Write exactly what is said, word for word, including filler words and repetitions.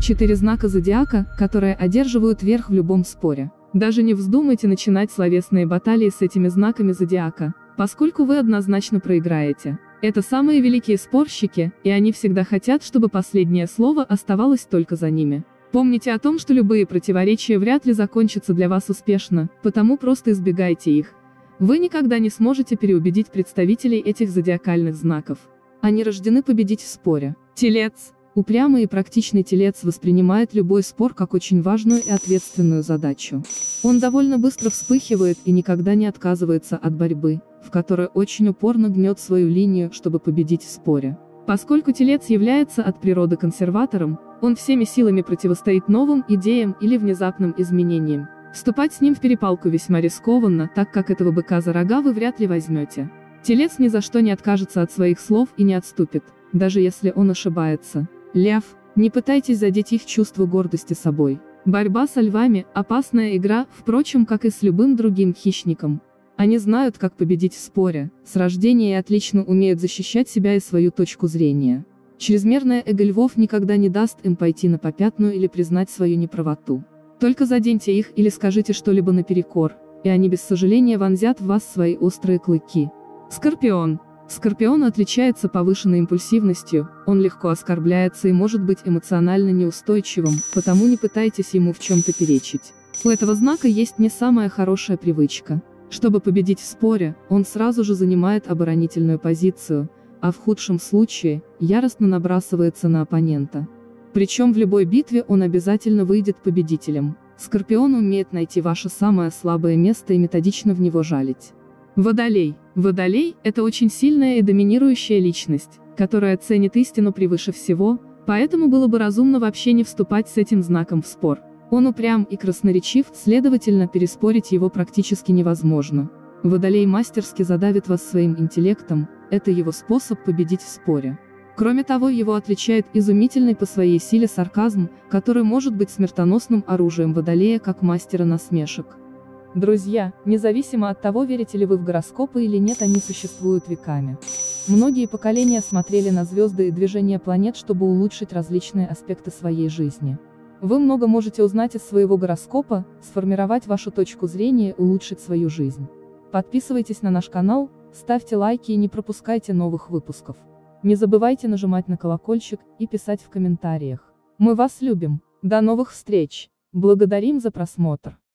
Четыре знака зодиака, которые одерживают верх в любом споре. Даже не вздумайте начинать словесные баталии с этими знаками зодиака, поскольку вы однозначно проиграете. Это самые великие спорщики, и они всегда хотят, чтобы последнее слово оставалось только за ними. Помните о том, что любые противоречия вряд ли закончатся для вас успешно, потому просто избегайте их. Вы никогда не сможете переубедить представителей этих зодиакальных знаков. Они рождены победить в споре. Телец. Упрямый и практичный телец воспринимает любой спор как очень важную и ответственную задачу. Он довольно быстро вспыхивает и никогда не отказывается от борьбы, в которой очень упорно гнет свою линию, чтобы победить в споре. Поскольку телец является от природы консерватором, он всеми силами противостоит новым идеям или внезапным изменениям. Вступать с ним в перепалку весьма рискованно, так как этого быка за рога вы вряд ли возьмете. Телец ни за что не откажется от своих слов и не отступит, даже если он ошибается. Лев. Не пытайтесь задеть их чувство гордости собой. Борьба со львами – опасная игра, впрочем, как и с любым другим хищником. Они знают, как победить в споре, с рождения и отлично умеют защищать себя и свою точку зрения. Чрезмерное эго львов никогда не даст им пойти на попятную или признать свою неправоту. Только заденьте их или скажите что-либо наперекор, и они без сожаления вонзят в вас свои острые клыки. Скорпион. Скорпион отличается повышенной импульсивностью, он легко оскорбляется и может быть эмоционально неустойчивым, потому не пытайтесь ему в чем-то перечить. У этого знака есть не самая хорошая привычка. Чтобы победить в споре, он сразу же занимает оборонительную позицию, а в худшем случае, яростно набрасывается на оппонента. Причем в любой битве он обязательно выйдет победителем. Скорпион умеет найти ваше самое слабое место и методично в него жалить. Водолей. Водолей – это очень сильная и доминирующая личность, которая ценит истину превыше всего, поэтому было бы разумно вообще не вступать с этим знаком в спор. Он упрям и красноречив, следовательно, переспорить его практически невозможно. Водолей мастерски задавит вас своим интеллектом, это его способ победить в споре. Кроме того, его отличает изумительный по своей силе сарказм, который может быть смертоносным оружием Водолея как мастера насмешек. Друзья, независимо от того, верите ли вы в гороскопы или нет, они существуют веками. Многие поколения смотрели на звезды и движения планет, чтобы улучшить различные аспекты своей жизни. Вы много можете узнать из своего гороскопа, сформировать вашу точку зрения и улучшить свою жизнь. Подписывайтесь на наш канал, ставьте лайки и не пропускайте новых выпусков. Не забывайте нажимать на колокольчик и писать в комментариях. Мы вас любим. До новых встреч. Благодарим за просмотр.